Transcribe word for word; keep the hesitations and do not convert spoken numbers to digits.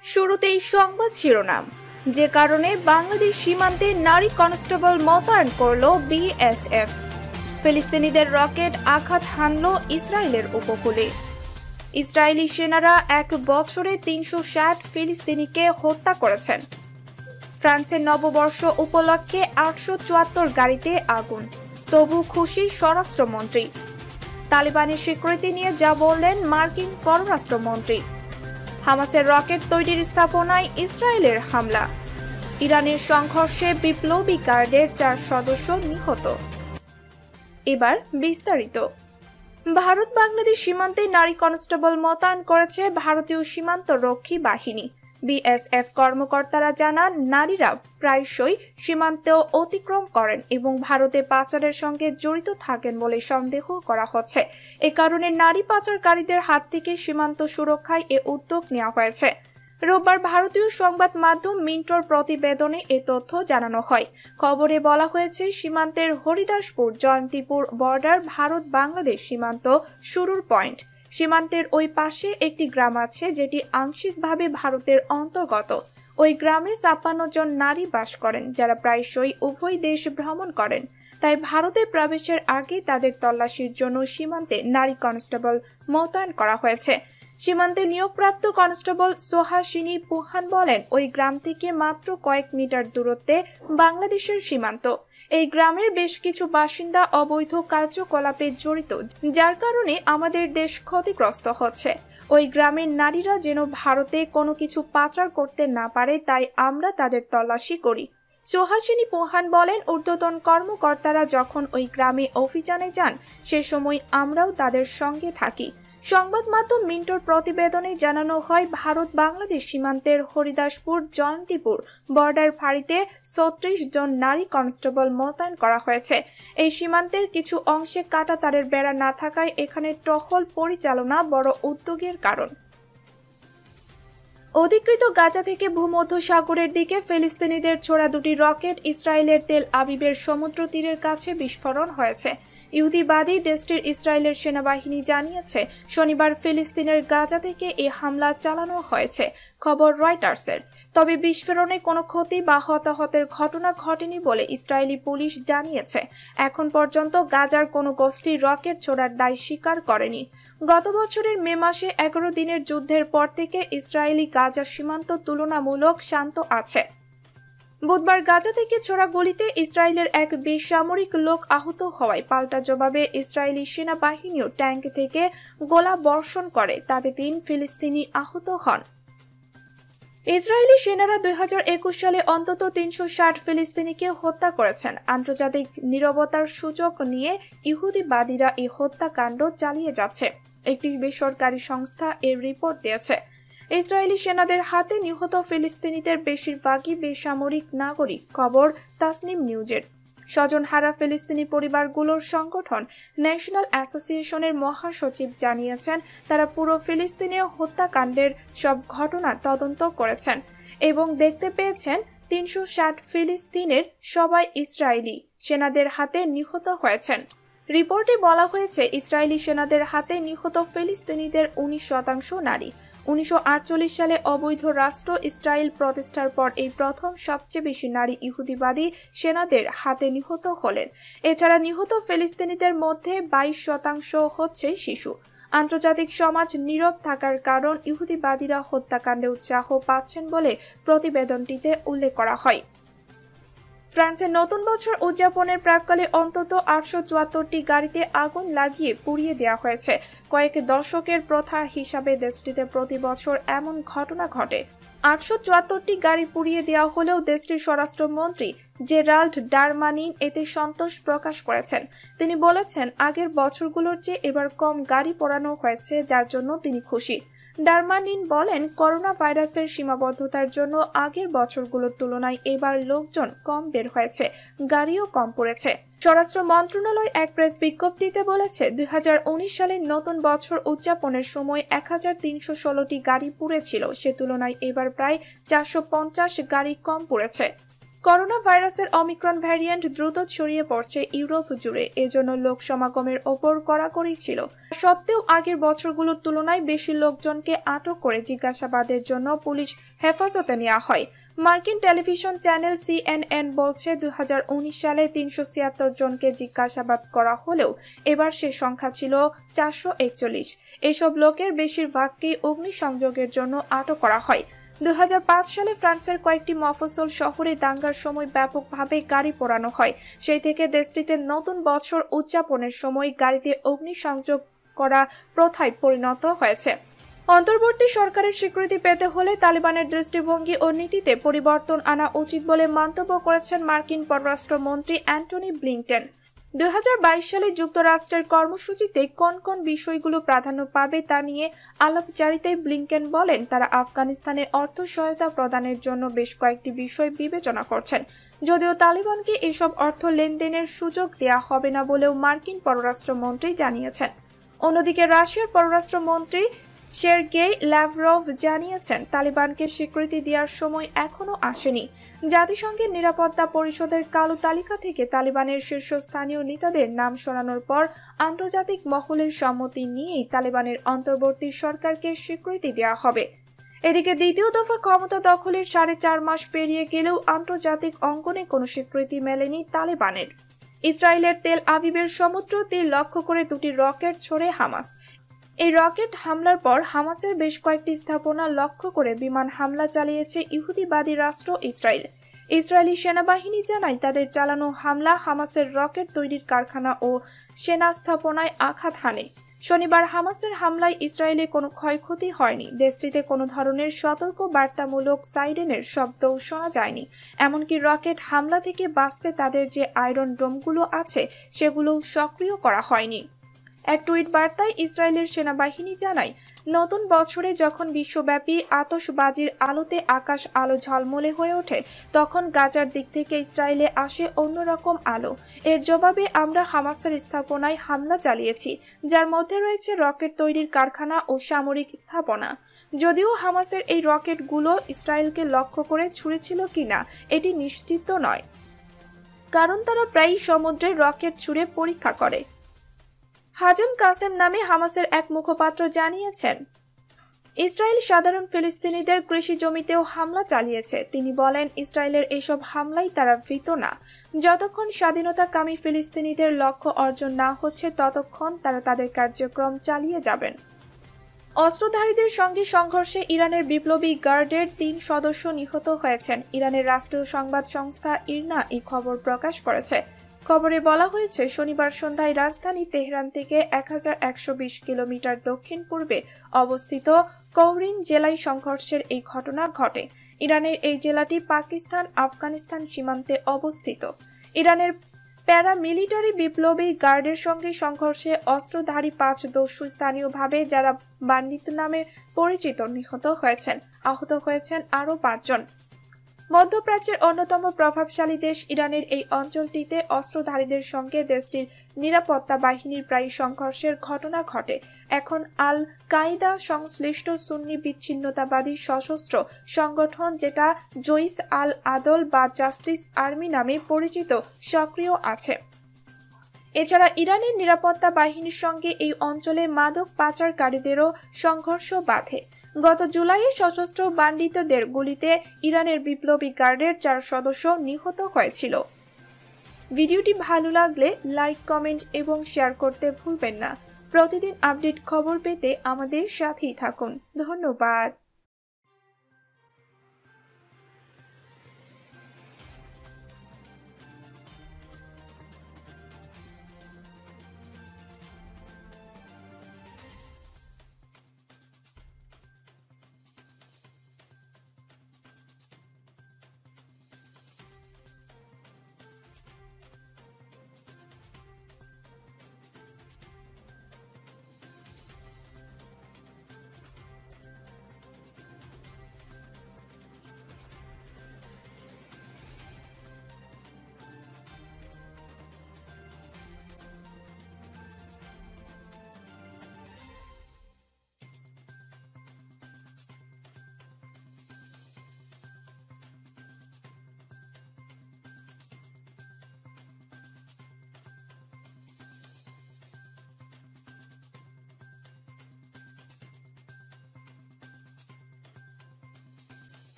শুরুতেই সংবাদ শিরোনাম। যে কারণে বাংলাদেশ সীমান্তে নারী কনস্টেবল মোতায়েন করল বিএসএফ। ফিলিস্তিনিদের রকেট আঘাত হানল ইসরায়েলের উপকূলে। ইসরায়েলি সেনারা এক বছরে তিনশো ষাট ফিলিস্তিনিকে হত্যা করেছেন। ফ্রান্সের নববর্ষ উপলক্ষে আটশো চুয়াত্তর গাড়িতে আগুন, তবু খুশি স্বরাষ্ট্রমন্ত্রী। তালিবানের স্বীকৃতি নিয়ে যা বললেন মার্কিন পররাষ্ট্রমন্ত্রী। হামাসের রকেট তৈরির স্থাপনায় ইসরায়েলের হামলা। ইরানের সংঘর্ষে বিপ্লবী গার্ডের চার সদস্য নিহত। এবার বিস্তারিত। ভারত বাংলাদেশ সীমান্তে নারী কনস্টেবল মোতায়েন করেছে ভারতীয় সীমান্ত রক্ষী বাহিনী। বিএসএফ কর্মকর্তারা জানান, নারীরা প্রায়শই সীমান্ত অতিক্রম করেন এবং ভারতে পাচারের সঙ্গে জড়িত থাকেন বলে সন্দেহ করা হচ্ছে। এ কারণে নারী পাচারকারীদের হাত থেকে সীমান্ত সুরক্ষায় এ উদ্যোগ নেওয়া হয়েছে। রোববার ভারতীয় সংবাদ মাধ্যম মিন্টোর প্রতিবেদনে এ তথ্য জানানো হয়। খবরে বলা হয়েছে, সীমান্তের হরিদাসপুর জয়ন্তীপুর বর্ডার ভারত বাংলাদেশ সীমান্ত শুরুর পয়েন্ট। সীমান্তের ওই পাশে একটি গ্রাম আছে যেটি আংশিকভাবে ভারতের অন্তর্গত। ওই গ্রামে ছাপ্পান্ন জন নারী বাস করেন, যারা প্রায়শই উভয় দেশ ভ্রমণ করেন। তাই ভারতে প্রবেশের আগে তাদের তল্লাশির জন্য সীমান্তে নারী কনস্টেবল মোতায়েন করা হয়েছে। সীমান্তে নিয়োগপ্রাপ্ত কনস্টেবল সোহাসিনী পুহান বলেন, ওই গ্রাম থেকে মাত্র কয়েক মিটার দূরত্বে বাংলাদেশের সীমান্ত। এই গ্রামের বেশ কিছু বাসিন্দা অবৈধ কার্যকলাপে জড়িত, যার কারণে আমাদের দেশ ক্ষতিগ্রস্ত হচ্ছে। ওই গ্রামের নারীরা যেন ভারতে কোনো কিছু পাচার করতে না পারে, তাই আমরা তাদের তল্লাশি করি। সোহাসিনী পোহান বলেন, ঊর্ধ্বতন কর্মকর্তারা যখন ওই গ্রামে অভিযানে যান, সে সময় আমরাও তাদের সঙ্গে থাকি। সংবাদ মাধ্যম মিন্টোর প্রতিবেদনে জানানো হয়, ভারত বাংলাদেশ সীমান্তের হরিদাসপুর জয়ন্তীপুর বর্ডার ফাঁড়িতে ছত্রিশ জন নারী কনস্টেবল মোতায়েন করা হয়েছে। এই সীমান্তের কিছু অংশে কাঁটাতারের বেড়া না থাকায় এখানে টহল পরিচালনা বড় উদ্যোগের কারণ। অধিকৃত গাজা থেকে ভূমধ্যসাগরের দিকে ফিলিস্তিনিদের ছোড়া দুটি রকেট ইসরায়েলের তেল আবিবের সমুদ্র তীরের কাছে বিস্ফোরণ হয়েছে। ইহুদিবাদী দেশটির ইসরায়েলের সেনাবাহিনী জানিয়েছে, শনিবার ফিলিস্তিনের গাজা থেকে এই হামলা চালানো হয়েছে। খবর রয়টার্সের। তবে বিস্ফোরণে কোনো ক্ষতি বা হতাহতের ঘটনা ঘটেনি বলে ইসরায়েলি পুলিশ জানিয়েছে। এখন পর্যন্ত গাজার কোনো গোষ্ঠী রকেট ছোড়ার দায় স্বীকার করেনি। গত বছরের মে মাসে এগারো দিনের যুদ্ধের পর থেকে ইসরায়েলি গাজা সীমান্ত তুলনামূলক শান্ত আছে। বুধবার গাজা থেকে ছোড়া গুলিতে ইসরায়েলের এক বেসামরিক লোক আহত হওয়ায় পাল্টা জবাবে ইসরায়েলি সেনাবাহিনীও ট্যাঙ্ক থেকে গোলা বর্ষণ করে, তাতে তিন ফিলিস্তিনি আহত হন। ইসরায়েলি সেনারা দুই হাজার একুশ সালে অন্তত তিনশো ষাট ফিলিস্তিনিকে হত্যা করেছেন। আন্তর্জাতিক নীরবতার সুযোগ নিয়ে ইহুদিবাদীরা এই হত্যাকাণ্ড চালিয়ে যাচ্ছে, একটি বেসরকারি সংস্থা এর রিপোর্ট দিয়েছে। ইসরায়েলি সেনাদের হাতে নিহত ফিলিস্তিনিদের বেশিরভাগই বেসামরিক নাগরিক। খবর তাসনিম নিউজের। স্বজনহারা ফিলিস্তিনি পরিবারগুলোর সংগঠন ন্যাশনাল অ্যাসোসিয়েশনের মহাসচিব জানিয়েছেন, তারা পুরো ফিলিস্তিনীয় হত্যাকাণ্ডের সব ঘটনা তদন্ত করেছেন এবং দেখতে পেয়েছেন তিনশো ষাট ফিলিস্তিনের সবাই ইসরায়েলি সেনাদের হাতে নিহত হয়েছেন। রিপোর্টে বলা হয়েছে, ইসরায়েলি সেনাদের হাতে নিহত ফিলিস্তিনিদের উনিশ শতাংশ নারী। উনিশশো আটচল্লিশ সালে অবৈধ রাষ্ট্র ইসরায়েল প্রতিষ্ঠার পর এই প্রথম সবচেয়ে বেশি নারী ইহুদিবাদী সেনাদের হাতে নিহত হলেন। এছাড়া নিহত ফিলিস্তিনিদের মধ্যে বাইশ শতাংশ হচ্ছে শিশু। আন্তর্জাতিক সমাজ নীরব থাকার কারণ ইহুদিবাদীরা হত্যাকাণ্ডে উৎসাহ পাচ্ছেন বলে প্রতিবেদনটিতে উল্লেখ করা হয়। ফ্রান্সের নতুন বছর উদযাপনের প্রাক্কালে অন্তত আটশো চুয়াত্তরটি গাড়িতে আগুন লাগিয়ে পুড়িয়ে দেওয়া হয়েছে। কয়েক দশকের প্রথা হিসাবে দেশটিতে প্রতি বছর এমন ঘটনা ঘটে। আটশো চুয়াত্তরটি গাড়ি পুড়িয়ে দেওয়া হলেও দেশটির স্বরাষ্ট্রমন্ত্রী জেরাল্ড ডারমানিন এতে সন্তোষ প্রকাশ করেছেন। তিনি বলেছেন, আগের বছরগুলোর চেয়ে এবার কম গাড়ি পোড়ানো হয়েছে, যার জন্য তিনি খুশি। ডারমানিন বলেন, করোনা ভাইরাসের সীমাবদ্ধতার জন্য আগের বছরগুলোর তুলনায় এবার লোকজন কম বের হয়েছে, গাড়িও কম পড়েছে। স্বরাষ্ট্র মন্ত্রণালয় এক প্রেস বিজ্ঞপ্তিতে বলেছে, দুই হাজার উনিশ সালের নতুন বছর উদযাপনের সময় এক হাজার তিনশো ষোলোটি গাড়ি পুড়েছিল, সে তুলনায় এবার প্রায় চারশো পঞ্চাশ গাড়ি কম পুড়েছে। করোনা ভাইরাসের অমিক্রন ভ্যারিয়েন্ট দ্রুত ছড়িয়ে পড়ছে ইউরোপ জুড়ে, এজন্য লোক সমাগমের ওপর কড়াকড়ি ছিল। সত্ত্বেও আগের বছরগুলোর তুলনায় বেশি লোকজনকে আটক করে জিজ্ঞাসাবাদের জন্য পুলিশ হেফাজতে নেওয়া হয়। মার্কিন টেলিভিশন চ্যানেল সিএনএন বলছে দুই হাজার উনিশ সালে তিনশো ছিয়াত্তর জনকে জিজ্ঞাসাবাদ করা হলেও এবার সে সংখ্যা ছিল চারশো একচল্লিশ। এসব লোকের বেশিরভাগকেই অগ্নিসংযোগের জন্য আটক করা হয়। দুই হাজার পাঁচ সালে ফ্রান্সের কয়েকটি মফস্বল শহরে দাঙ্গার সময় ব্যাপকভাবে গাড়ি পোড়ানো হয়। সেই থেকে দেশটিতে নতুন বছর উদযাপনের সময় গাড়িতে অগ্নিসংযোগ করা প্রথায় পরিণত হয়েছে। অন্তর্বর্তী সরকারের স্বীকৃতি পেতে হলে তালিবানের দৃষ্টিভঙ্গি ও নীতিতে পরিবর্তন আনা উচিত বলে মন্তব্য করেছেন মার্কিন পররাষ্ট্রমন্ত্রী অ্যান্টনি ব্লিংকেন। দুই হাজার বাইশ সালে যুক্তরাষ্ট্রের কর্মসূচিতে কোন কোন বিষয়গুলো প্রাধান্য পাবে তা নিয়ে আলাপচারিতায় ব্লিংকেন বলেন, তারা আফগানিস্তানে অর্থ সহায়তা প্রদানের জন্য বেশ কয়েকটি বিষয় বিবেচনা করছেন। যদিও তালিবানকে এসব অর্থ লেনদেনের সুযোগ দেয়া হবে না বলেও মার্কিন পররাষ্ট্রমন্ত্রী জানিয়েছেন। অন্যদিকে রাশিয়ার পররাষ্ট্রমন্ত্রী সের্গেই ল্যাভরভ জানিয়েছেন, তালিবানকে স্বীকৃতি দেওয়ার সময় এখনো আসেনি। জাতিসংঘের নিরাপত্তা পরিষদের কালো তালিকা থেকে তালিবানের শীর্ষস্থানীয় নেতাদের নাম সরানোর পর আন্তর্জাতিক মহলের সম্মতি নিয়েই তালিবানের অন্তর্বর্তী সরকারকে স্বীকৃতি দেওয়া হবে। এদিকে দ্বিতীয় দফা ক্ষমতা দখলের সাড়ে চার মাস পেরিয়ে গেলেও আন্তর্জাতিক অঙ্গনে কোনো স্বীকৃতি মেলেনি তালিবানের। ইসরায়েলের তেল আবিবের সমুদ্র তীর লক্ষ্য করে দুটি রকেট ছোড়ে হামাস। এই রকেট হামলার পর হামাসের বেশ কয়েকটি স্থাপনা লক্ষ্য করে বিমান হামলা চালিয়েছে ইহুদিবাদী রাষ্ট্র ইসরায়েল। ইসরায়েলি সেনাবাহিনী জানায়, তাদের চালানো হামলা হামাসের রকেট তৈরির কারখানা ও সেনা স্থাপনায় আঘাত হানে। শনিবার হামাসের হামলায় ইসরায়েলে কোনো ক্ষয়ক্ষতি হয়নি। দেশটিতে কোনো ধরনের সতর্ক বার্তামূলক সাইরেনের শব্দও শোনা যায়নি। এমনকি রকেট হামলা থেকে বাঁচতে তাদের যে আয়রন ডোমগুলো আছে সেগুলোও সক্রিয় করা হয়নি। এক টুইট বার্তায় ইসরায়েলের সেনাবাহিনী জানায়, নতুন বছরে যখন বিশ্বব্যাপী আতশবাজির আলোতে আকাশ আলো ঝলমলে হয়ে ওঠে, তখন গাজার দিক থেকে ইসরায়েলে আসে অন্যরকম আলো। এর জবাবে আমরা হামাসের স্থাপনায় হামলা চালিয়েছি, যার মধ্যে রয়েছে রকেট তৈরির কারখানা ও সামরিক স্থাপনা। যদিও হামাসের এই রকেটগুলো ইসরায়েলকে লক্ষ্য করে ছুঁড়েছিল কিনা এটি নিশ্চিত নয়, কারণ তারা প্রায়ই সমুদ্রে রকেট ছুঁড়ে পরীক্ষা করে। হাজেম কাসেম নামে হামাসের এক মুখপাত্র জানিয়েছেন, ইসরায়েল সাধারণ ফিলিস্তিনিদের কৃষি জমিতেও হামলা চালিয়েছে। তিনি বলেন, ইসরায়েলের এসব হামলায় তারা ভীত না। যতক্ষণ স্বাধীনতাকামী ফিলিস্তিনিদের লক্ষ্য অর্জন না হচ্ছে ততক্ষণ তারা তাদের কার্যক্রম চালিয়ে যাবেন। অস্ত্রধারীদের সঙ্গে সংঘর্ষে ইরানের বিপ্লবী গার্ডের তিন সদস্য নিহত হয়েছেন। ইরানের রাষ্ট্রীয় সংবাদ সংস্থা ইরনা এই খবর প্রকাশ করেছে। খবরে বলা হয়েছে, শনিবার সন্ধ্যায় রাজধানী তেহরান থেকে এক হাজার একশো বিশ কিলোমিটার দক্ষিণ পূর্বে অবস্থিত কৌরিন জেলায় সংঘর্ষের এই ঘটনা ঘটে। ইরানের এই জেলাটি পাকিস্তান আফগানিস্তান সীমান্তে অবস্থিত। ইরানের প্যারামিলিটারি বিপ্লবী গার্ডের সঙ্গে সংঘর্ষে অস্ত্রধারী পাঁচ দস্যু স্থানীয়ভাবে যারা বান্ডিত নামে পরিচিত নিহত হয়েছেন। আহত হয়েছেন আরও পাঁচজন। মধ্যপ্রাচ্যের অন্যতম প্রভাবশালী দেশ ইরানের এই অঞ্চলটিতে অস্ত্রধারীদের সঙ্গে দেশটির নিরাপত্তা বাহিনীর প্রায় সংঘর্ষের ঘটনা ঘটে। এখন আল কায়দা সংশ্লিষ্ট সুন্নি বিচ্ছিন্নতাবাদী সশস্ত্র সংগঠন, যেটা জইস আল আদল বা জাস্টিস আর্মি নামে পরিচিত, সক্রিয় আছে। এছাড়া ইরানের নিরাপত্তা বাহিনীর সঙ্গে এই অঞ্চলে মাদক পাচারকারীদেরও সংঘর্ষ বাধে। গত জুলাইয়ে সশস্ত্র বান্ডিতদের গুলিতে ইরানের বিপ্লবী গার্ডের চার সদস্য নিহত হয়েছিল। ভিডিওটি ভালো লাগলে লাইক, কমেন্ট এবং শেয়ার করতে ভুলবেন না। প্রতিদিন আপডেট খবর পেতে আমাদের সাথেই থাকুন। ধন্যবাদ।